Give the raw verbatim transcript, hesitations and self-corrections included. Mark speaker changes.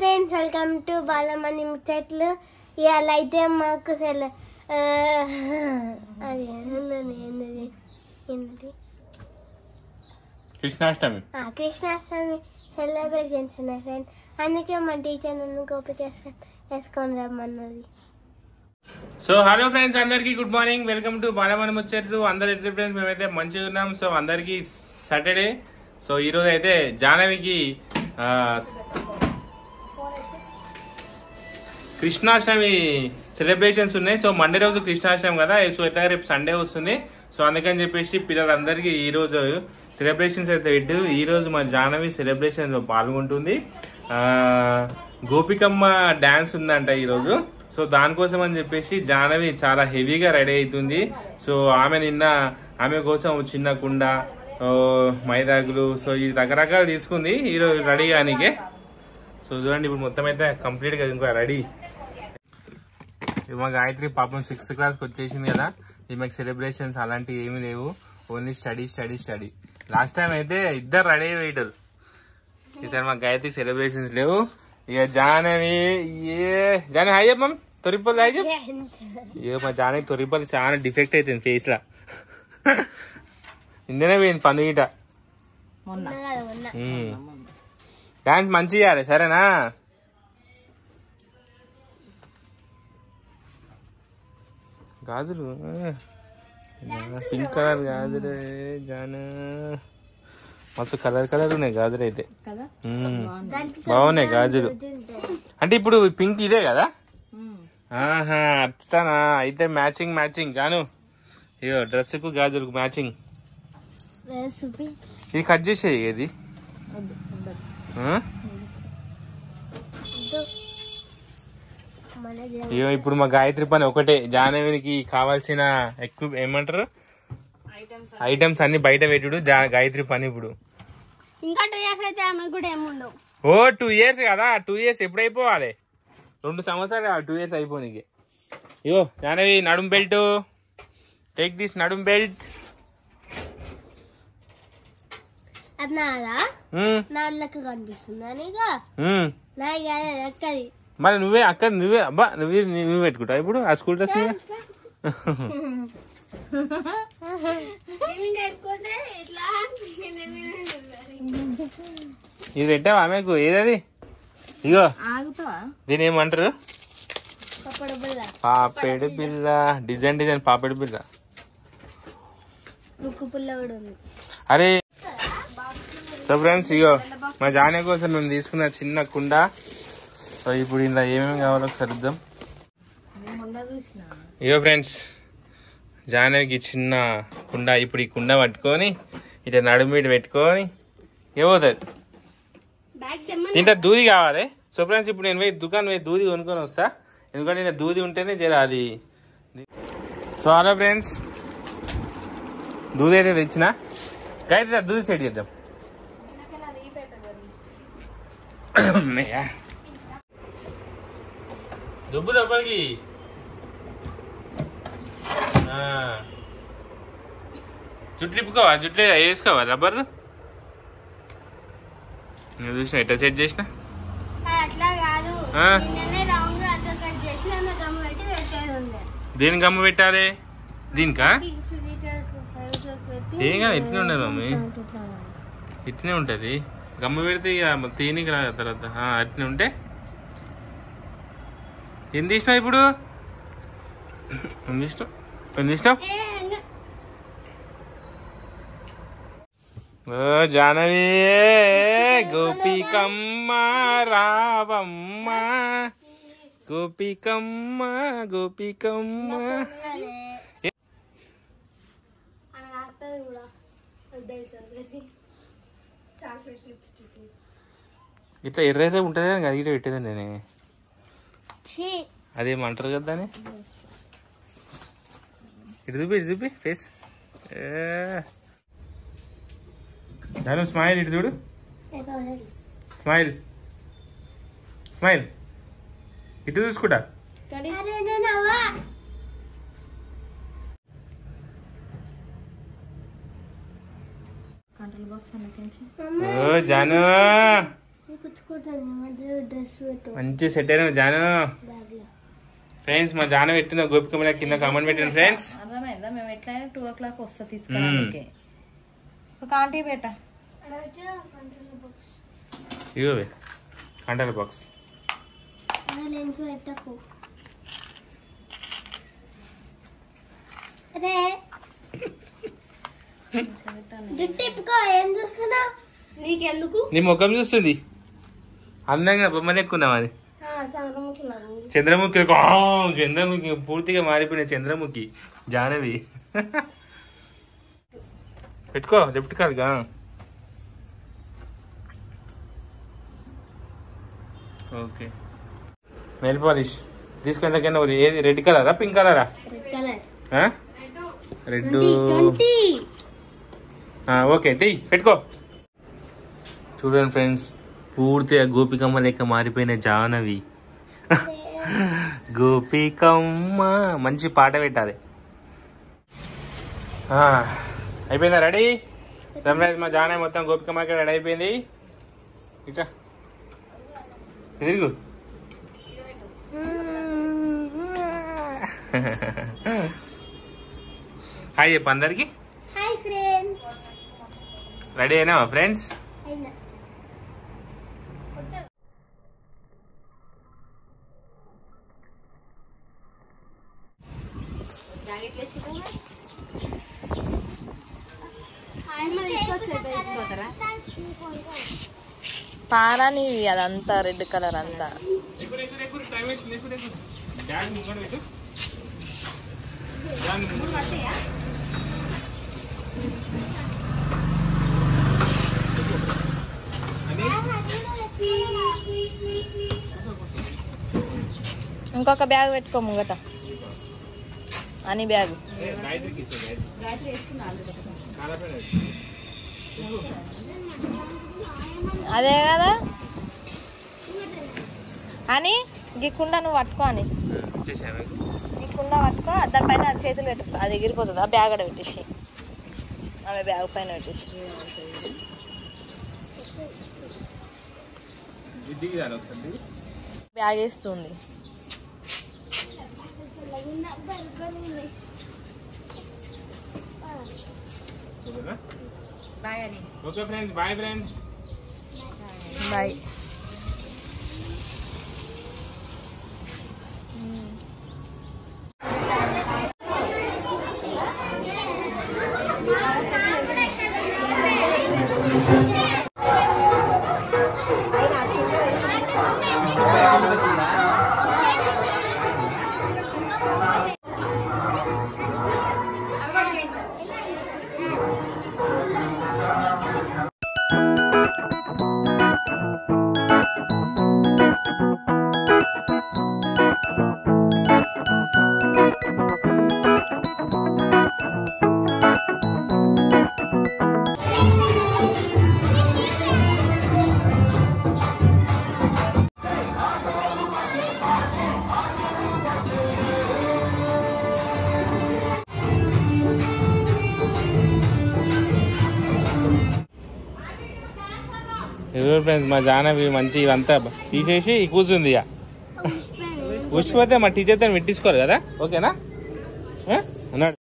Speaker 1: Friends, welcome to Balamani ముచ్చట్లు. ఇవాళ అయితే మాకు సెల అది ఏంటది
Speaker 2: కృష్ణాష్టమి
Speaker 1: కృష్ణాష్టమి సెలబ్రేషన్స్ ఉన్నాయి ఫ్రెండ్స్. అందుకే మా టీచర్ నన్ను గోపి చేసుకొని వేసుకొని రమ్మన్నది.
Speaker 2: సో హలో ఫ్రెండ్స్, అందరికి good morning. Welcome to Balamani Muchatlu. అందరు ఎట్లా ఫ్రెండ్స్? మేమైతే మంచిగా ఉన్నాం. సో అందరికి సాటర్డే. సో ఈరోజు అయితే జాహ్నవికి కృష్ణాష్టమి సెలబ్రేషన్స్ ఉన్నాయి. సో మండే రోజు కృష్ణాష్టమి కదా, సో ఎట్లా రేపు సండే వస్తుంది. సో అందుకని చెప్పేసి పిల్లలందరికీ ఈ రోజు సెలబ్రేషన్స్ అయితే పెట్టు. ఈ రోజు మా జాహ్నవి సెలబ్రేషన్ లో పాల్గొంటుంది. ఆ గోపికమ్మ డాన్స్ ఉందంట ఈ రోజు. సో దానికోసం అని చెప్పేసి జాహ్నవి చాలా హెవీగా రెడీ అవుతుంది. సో ఆమె నిన్న ఆమె కోసం చిన్న కుండ, మైదాగులు, సో ఈ రకరకాలు తీసుకుంది ఈరోజు రెడీ కానీకే. సో చూడండి, ఇప్పుడు మొత్తం అయితే కంప్లీట్ గా ఇంకా రెడీ. మా గాయత్రి పాపం సిక్స్త్ క్లాస్ కి వచ్చేసింది కదా, ఈమెకు సెలబ్రేషన్స్ అలాంటివి ఏమీ లేవు. Only study study study. Last time అయితే ఇద్దరు రెడీ అయ్యారు. ఈసారి మా గాయత్రి సెలబ్రేషన్స్ లేవు. ఇక జాహ్నవి ఏ జాహ్నవి హాయ్ చెప్పం తొరిపల్లి హాయ్ చెప్. ఇక మా జాహ్నవి తొరిపల్లి చాలా డిఫెక్ట్ అవుతుంది ఫేస్ లా. నిన్ననే పోయింది పన్ను గిట. డాన్స్ మంచిగా చేయాలి సరేనా? గాజులు పింక్ కలర్ గాజులు జాన మస్తు కలర్ కలర్ ఉన్నాయి గాజులు అయితే. బాగున్నాయి గాజులు. అంటే ఇప్పుడు పింక్ ఇదే కదా? ఆహా అట్లానా? అయితే మ్యాచింగ్ మ్యాచింగ్ గాను. ఇయో డ్రెస్ కు గాజులకు మ్యాచింగ్. ఇది కట్ చేసేది ఇది. అయ్యో ఇప్పుడు మా గాయత్రి పని ఒకటే, జాహ్నవికి కావాల్సిన ఎక్కువ ఏమంటారు ఐటమ్స్ అన్ని బయట పెట్టుడు గాయత్రి పని. ఇప్పుడు
Speaker 1: ఇంకా టూ ఇయర్స్ అయితే కూడా ఏముండవు.
Speaker 2: ఓ టూ ఇయర్స్ కదా, టూ ఇయర్స్ ఎప్పుడు అయిపోవాలి? రెండు సంవత్సరాలు టూ ఇయర్స్ అయిపోయి. అయ్యో జాహ్నవి నడుం బెల్ట్, టేక్ దిస్ నడుం బెల్ట్.
Speaker 1: అది నాదా? నా లెక్క కనిపిస్తుంది.
Speaker 2: మరి నువ్వే అక్క నువ్వే అబ్బా నువ్వే నువ్వే పెట్టుకుంటావు ఇప్పుడు ఆ స్కూల్ డ్రెస్ మీద. ఇది పెట్టావా ఆమెకు? ఏదది? ఇగో దీని ఏమంటారు? పాపెడు పిల్ల. డిజైన్ డిజైన్ పాపెడు పిల్ల. అరే సో ఫ్రెండ్స్, ఇగో మా జాహ్నవి కోసం మేము తీసుకున్న చిన్న కుండ. సో ఇప్పుడు ఇలా ఏమేమి కావాలో సరిద్దాం. ఇగో ఫ్రెండ్స్, జాహ్నవికి చిన్న కుండ. ఇప్పుడు ఈ కుండ పట్టుకొని ఇట్లా నడుము మీద పెట్టుకొని ఏమవుతుంది దీంట్లో దూది కావాలి. సో ఫ్రెండ్స్, ఇప్పుడు నేను పోయి దుకాణం పోయి దూది కొనుక్కొని వస్తా, ఎందుకంటే నేను దూది ఉంటేనే జర అది. సో హలో ఫ్రెండ్స్, దూది అయితే తెచ్చిన. అయితే దూది సెట్ చేద్దాం. దుబ్బు లోపలికి జుట్లు ఇప్పుకోవా? జుట్లు వేసుకోవా రబ్బర్? నువ్వు చూసిన ఎట్లా సెట్ చేసిన? దేని గమ్మ పెట్టాలి? దీనికా? ఏం కాదు, ఇట్లనే ఉండదు మమ్మీ, ఇట్లనే ఉంటది. గమ్మ పెడితే ఇక తీనికి రా తర్వాత. అట్నే ఉంటే ఎంత ఇష్టం? ఇప్పుడు ఎంత ఇష్టం? ఎంత ఇష్టం? ఓ జాహ్నవి గోపికమ్మ రావమ్మ, గోపికమ్మ గోపికమ్మ. ఇట్లా ఎర్ర ఎర్ర ఉంటుంది కదా, అది ఇట్లా పెట్టేదండి నేను. అదేమంటారు కదా దాన్ని? ఇటు చూపి ఇటు చూపి ఫేస్. దాని స్మైల్ ఇటు చూడు. స్మైల్ స్మైల్ ఇటు చూసుకుంటా. ఓ జాను మంచి సెట్ అయినా జాను. ఫ్రెండ్స్ మా జాన పెట్టిన గోపికమ్మ కింద కామెంట్ పెట్టండి ఫ్రెండ్స్.
Speaker 3: అర్థమైందా? మేము ఎట్లయినా టూ ఓ క్లాక్ వస్తా తీసుకురానికి. ఒక ఆంటీ బేట
Speaker 2: ఇగో కంటైనర్ బాక్స్.
Speaker 1: అదే ఏం చూస్తున్నా? నీకెందుకు?
Speaker 2: నీ ముఖం చూస్తుంది అందంగా బొమ్మలు ఎక్కున్నావు అది. చంద్రముఖి చంద్రముఖి పూర్తిగా మారిపోయిన చంద్రముఖి జానవి. పెట్టుకో లెఫ్ట్ కాదుగా. ఓకే నెయిల్ పాలిష్ తీసుకెళ్ళకైనా ఏది రెడ్ కలరా పింక్ కలరా? రెడ్. ఓకే తెయ్యి పెట్టుకో. చూడండి ఫ్రెండ్స్ పూర్తిగా గోపికమ్మ లెక్క మారిపోయిన జాహ్నవి. గోపికమ్మ మంచి పాట పెట్టాలి. అయిపోయిందా రెడీ? సన్ రైజ్ మా జాహ్నవి మొత్తం గోపికమ్మకి రెడీ అయిపోయింది. ఇట్లా తిరుగు. హాయ్ చెప్పు అందరికి.
Speaker 1: Hi friends.
Speaker 2: రెడీ అయినావా ఫ్రెండ్స్?
Speaker 3: పారాని అదంతా రెడ్ కలర్ అంతా. ఇంకొక బ్యాగ్ పెట్టుకో ముంగట అని బ్యాగ్. అదే కదా అని గిక్కుండా నువ్వు పట్టుకో అని గిక్కుండా పట్టుకో. దానిపైన చేతులు పెట్టు అది ఎగిరిపోతుంది. ఆ బ్యాగ్ అక్కడ పెట్టేసి ఆమె బ్యాగ్ పైన పెట్టేసి బ్యాగ్ వేస్తుంది.
Speaker 2: Okay friends bye friends
Speaker 3: bye.
Speaker 2: ఎవరు ఫ్రెండ్స్ మా జాహ్నవి మంచి ఇవంతా తీసేసి కూర్చుంది. ఇక ఊసిపోతే మా టీచర్తో పెట్టించుకోవాలి కదా. ఓకేనా అన్నాడు.